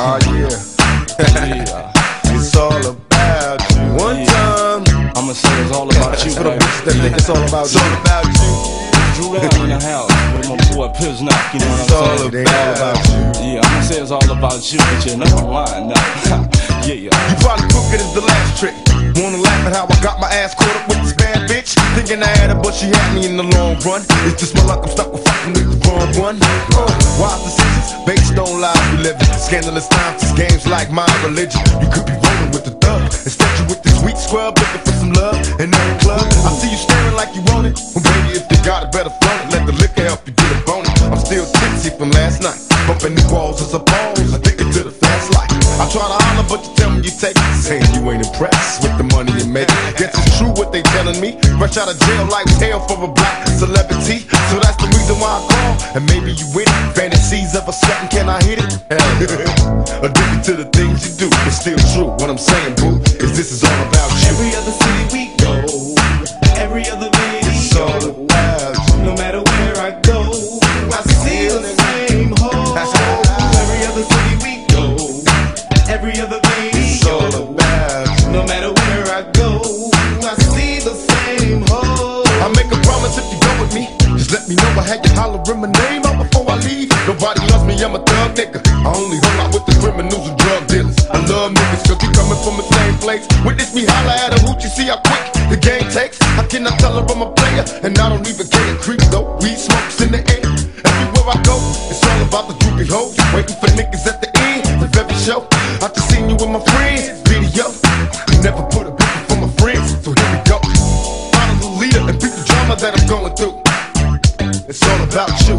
Yeah. It's all about you. One time, I'ma say it's all about you. for the bitches that think it's all about It's you. all about you. Drew down in the house with my boy Piznock, you know what It's I'm all saying? about you. Yeah, I'ma say it's all about you, but you're not lying now. Yeah. You probably took it as the last trick. Wanna laugh at how I got my ass caught up with this bad bitch? Thinking I had her, but she had me in the long run. It's just my luck, I'm stuck with fucking with the wrong one. Wise decisions, based on lies we live in. Scandalous times, it's games like my religion. You could be rolling with the thug. Instead you with this weak scrub, looking for some love in every club. I see you staring like you want it. Well baby, if you got it, better flaunt it. Let the liquor help you get a bonus. I'm still tipsy from last night. Bumping the walls as a pose, addicted to the fast life. I try to holler, but you tell me you take it. Saying you ain't impressed with the money you make. Guess it's true what they telling me. Fresh out of jail like hell for a black celebrity. So that's the reason why I call. And maybe you with it. Fantasies of a second, can I hit it? Addicted to the things you do. It's still true. What I'm saying, boo, is this is all about you. Every other city we go, every other video, It's all about you. no matter where I go, I see the same hole. Every other city we go, every other It's all video, about you. no matter where I go, I see the same hole. I make a promise if you go with me, just let me know. I had you hollering my name out before I leave. Nobody loves me, I'm a thug nigga. I only hung out with the criminals and drug dealers. I love niggas cause we coming from the same place. Witness me holla at a hoot, you see how quick the game takes. How can I tell her I'm a player? And I don't even care, creep though. Weed smokes in the air. Everywhere I go, it's all about the droopy hoes. Waiting for niggas at the end of every show. I just seen you with my friends, video. Never put a bitch for my friends, so here we go. Follow the leader and beat the drama that I'm going through. It's all about you.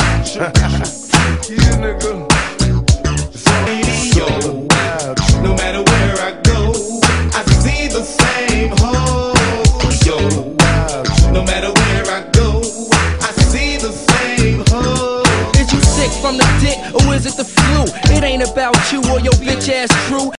Yeah, nigga. It's all about you. No matter where I go, I see the same hole. No matter where I go, I see the same hole. Is you sick from the dick or is it the flu? It ain't about you or your bitch ass crew.